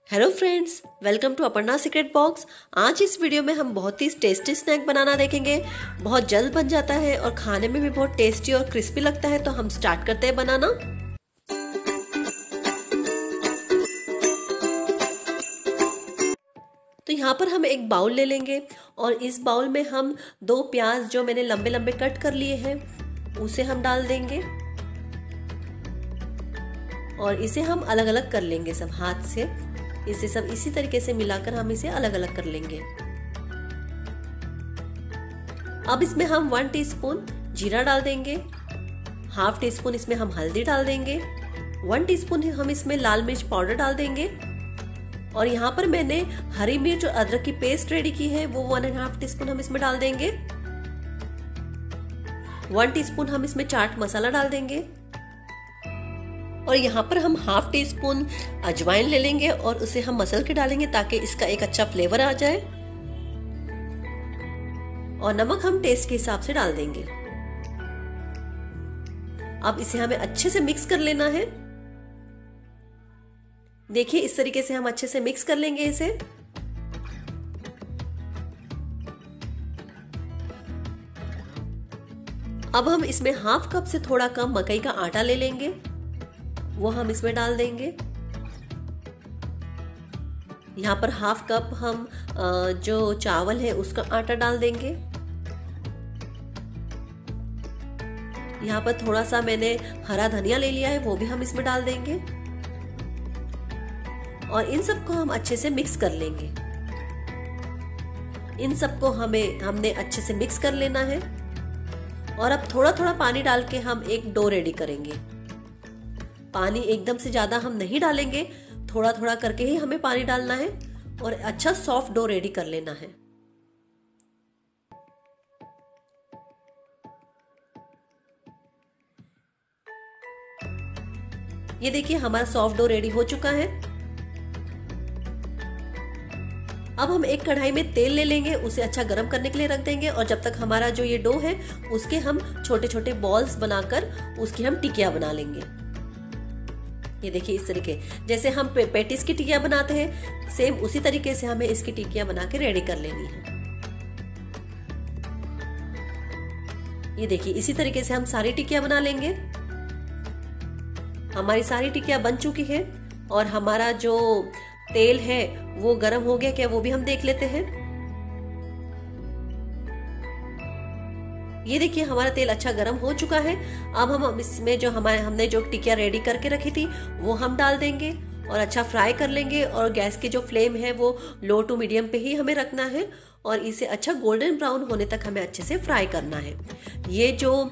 Hello friends, welcome to Aparna secret box. आज इस video में हम बहुत ही टेस्टी स्नैक बनाना देखेंगे। बहुत जल्द बन जाता है और खाने में भी बहुत टेस्टी और क्रिस्पी लगता है। तो हम स्टार्ट करते हैं बनाना। तो यहाँ पर हम एक बाउल ले लेंगे और इस बाउल में हम 2 प्याज जो मैंने लंबे लंबे कट कर लिए हैं उसे हम डाल देंगे और इसे हम अलग अलग कर लेंगे सब हाथ से। इसे सब इसी तरीके से मिलाकर हम इसे अलग अलग कर लेंगे। अब इसमें हम 1 टीस्पून जीरा डाल देंगे, हाफ टी स्पून इसमें हम हल्दी डाल देंगे, 1 टीस्पून हम इसमें लाल मिर्च पाउडर डाल देंगे और यहाँ पर मैंने हरी मिर्च और अदरक की पेस्ट रेडी की है वो 1.5 टीस्पून हम इसमें डाल देंगे। 1 टीस्पून हम इसमें चाट मसाला डाल देंगे और यहाँ पर हम हाफ टी स्पून अजवाइन ले लेंगे और उसे हम मसल के डालेंगे ताकि इसका एक अच्छा फ्लेवर आ जाए। और नमक हम टेस्ट के हिसाब से डाल देंगे। अब इसे हमें अच्छे से मिक्स कर लेना है। देखिए इस तरीके से हम अच्छे से मिक्स कर लेंगे इसे। अब हम इसमें हाफ कप से थोड़ा कम मकई का आटा ले लेंगे, वो हम इसमें डाल देंगे। यहाँ पर हाफ कप हम जो चावल है उसका आटा डाल देंगे। यहाँ पर थोड़ा सा मैंने हरा धनिया ले लिया है वो भी हम इसमें डाल देंगे और इन सबको हम अच्छे से मिक्स कर लेंगे। इन सबको हमने अच्छे से मिक्स कर लेना है और अब थोड़ा थोड़ा पानी डाल के हम एक डो रेडी करेंगे। पानी एकदम से ज्यादा हम नहीं डालेंगे, थोड़ा थोड़ा करके ही हमें पानी डालना है और अच्छा सॉफ्ट डो रेडी कर लेना है। ये देखिए हमारा सॉफ्ट डो रेडी हो चुका है। अब हम एक कढ़ाई में तेल ले लेंगे, उसे अच्छा गर्म करने के लिए रख देंगे और जब तक हमारा जो ये डो है उसके हम छोटे छोटे बॉल्स बनाकर उसकी हम टिकिया बना लेंगे। ये देखिए इस तरीके जैसे हम पेटिस की टिकिया बनाते हैं सेम उसी तरीके से हमें इसकी टिकिया बना के रेडी कर लेनी है। ये देखिए इसी तरीके से हम सारी टिकिया बना लेंगे। हमारी सारी टिकिया बन चुकी है और हमारा जो तेल है वो गर्म हो गया क्या वो भी हम देख लेते हैं। ये देखिए हमारा तेल अच्छा गर्म हो चुका है। अब हम इसमें जो हमने जो टिकिया रेडी करके रखी थी वो हम डाल देंगे और अच्छा फ्राई कर लेंगे और गैस की जो फ्लेम है वो लो टू मीडियम पे ही हमें रखना है और इसे अच्छा गोल्डन ब्राउन होने तक हमें अच्छे से फ्राई करना है। ये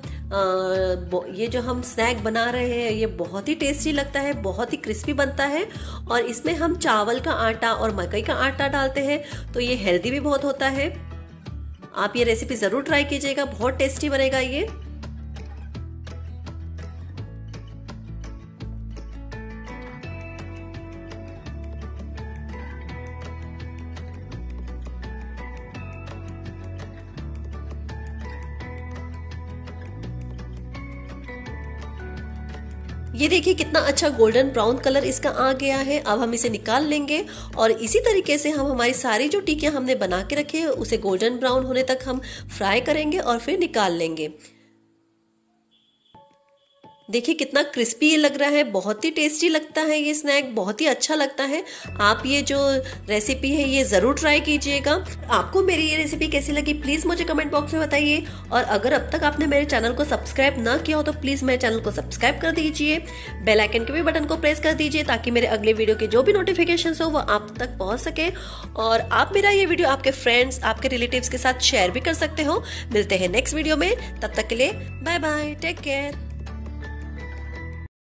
जो हम स्नैक बना रहे हैं ये बहुत ही टेस्टी लगता है, बहुत ही क्रिस्पी बनता है और इसमें हम चावल का आटा और मकई का आटा डालते हैं तो ये हेल्दी भी बहुत होता है। आप ये रेसिपी जरूर ट्राई कीजिएगा, बहुत टेस्टी बनेगा ये। ये देखिए कितना अच्छा गोल्डन ब्राउन कलर इसका आ गया है। अब हम इसे निकाल लेंगे और इसी तरीके से हम हमारी सारी जो टिकियां हमने बना के रखी है उसे गोल्डन ब्राउन होने तक हम फ्राई करेंगे और फिर निकाल लेंगे। देखिए कितना क्रिस्पी ये लग रहा है, बहुत ही टेस्टी लगता है ये स्नैक, बहुत ही अच्छा लगता है। आप ये जो रेसिपी है ये जरूर ट्राई कीजिएगा। आपको मेरी ये रेसिपी कैसी लगी प्लीज मुझे कमेंट बॉक्स में बताइए और अगर अब तक आपने मेरे चैनल को सब्सक्राइब ना किया हो तो प्लीज मेरे चैनल को सब्सक्राइब कर दीजिए। बेल आइकन के भी बटन को प्रेस कर दीजिए ताकि मेरे अगले वीडियो के जो भी नोटिफिकेशन हो वो आप तक पहुंच सके और आप मेरा ये वीडियो आपके फ्रेंड्स आपके रिलेटिव्स के साथ शेयर भी कर सकते हो। मिलते हैं नेक्स्ट वीडियो में, तब तक के लिए बाय बाय, टेक केयर।